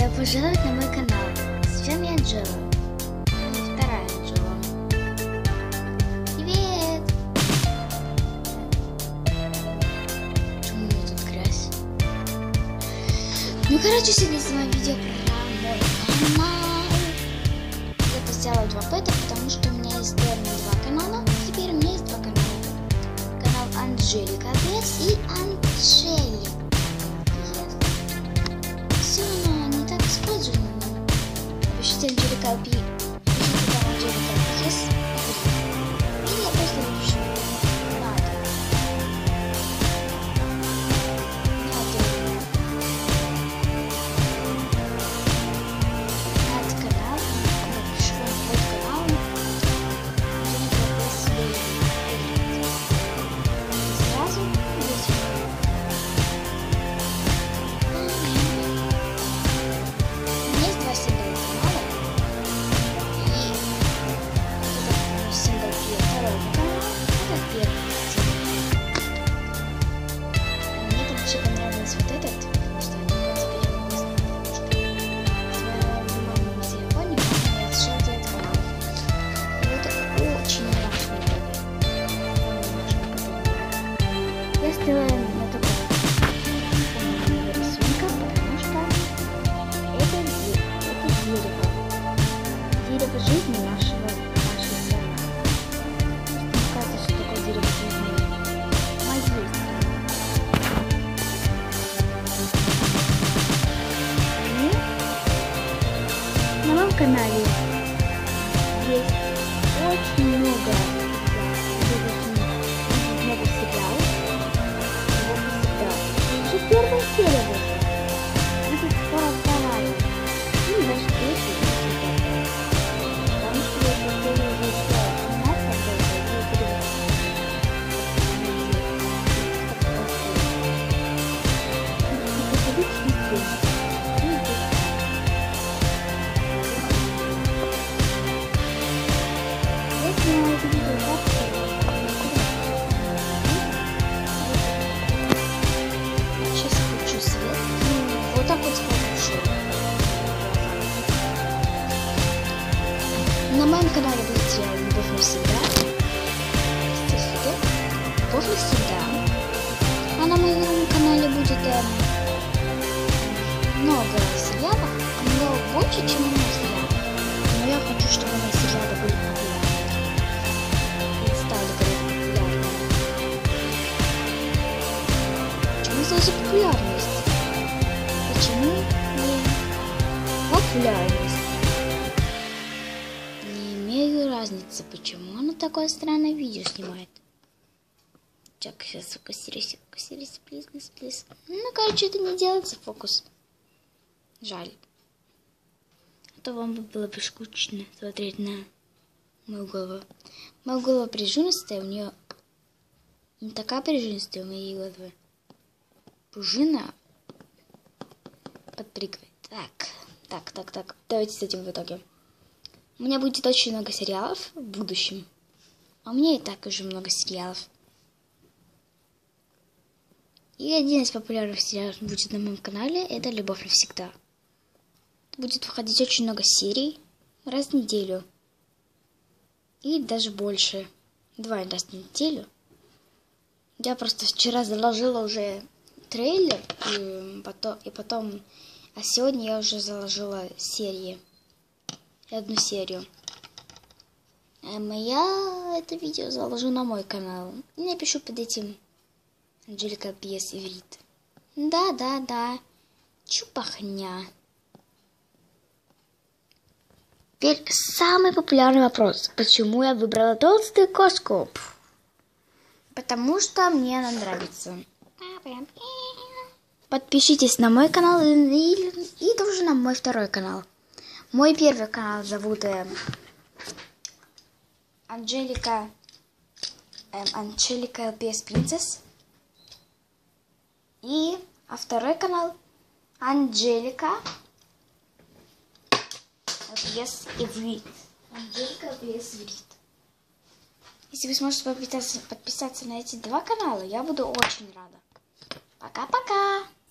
Добро пожаловать на мой канал. С вами Анжела. И вторая Анжела. Привет! Почему у меня тут грязь? Ну, короче, сегодня снимаю видео про мой канал. Я поставила 2 пэта, потому что у меня есть первые 2 канала. Теперь у меня есть 2 канала. Канал Анжелика Бес и Анжелика. Все равно не так используемо. Пишите Анжелика Би. Пишите там Анжелика Бес. Или я просто напишу. Надо. Над канал. Напишу вам под канал. Анжелика Бес. Сразу здесь. Вот этот, потому что они в телефоне, я решила делать канал. Это очень важно. Я сделаю на таком рисунка, потому что это дерево. Дерево жизни нашей страны. Мне кажется, что такое дерево жизни моей страны. На моем канале есть очень много сериалов. Уже первая серия вышла. Будет скоро вторая. И даже третья. Потому что я хотела уже снимать, когда я сейчас включу свет. Вот так вот включу. На моем канале будет сериал «Любовь навсегда». «Любовь навсегда». А на моем канале будет много сериалов, но больше, чем у меня сериалов. Но я хочу, чтобы мои сериалы были популярны. И стали популярными. Почему сразу популярность? Почему популярность? Не имею разницы, почему она такое странное видео снимает. Так, сейчас фокусируйся, плиз. Ну, короче, это не делается фокус. Жаль. А то вам было бы скучно смотреть на мою голову. Моя голова прижимистая, у нее не такая прижимистая у моей головы. Пружина подпрыгивает. Так. Давайте с этим в итоге. У меня будет очень много сериалов в будущем. А у меня и так уже много сериалов. И один из популярных сериалов будет на моем канале. Это «Любовь навсегда». Будет выходить очень много серий раз в неделю. И даже больше. 2 раза в неделю. Я просто вчера заложила уже трейлер. И потом... А сегодня я уже заложила серии. 1 серию. Я это видео заложу на мой канал. И напишу под этим Анжелика Бес иврит. Да. Чупахня. Теперь самый популярный вопрос. Почему я выбрала толстую кошку? Потому что мне она нравится. Подпишитесь на мой канал и тоже на мой второй канал. Мой первый канал зовут Анжелика Бес Принцесс. А второй канал Анжелика Бес иврит. Анжелика Бес иврит. Если вы сможете подписаться на эти 2 канала, я буду очень рада. Пока-пока!